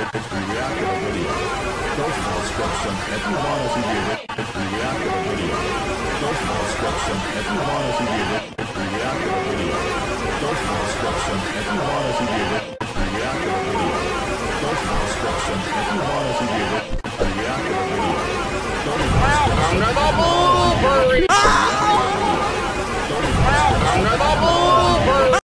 react to the video. Go to the description if you want to see the react to the video. Go to the description if you want to see the react to the video. Go to the description if you want to see the react to the video. Go to the description if you want to see the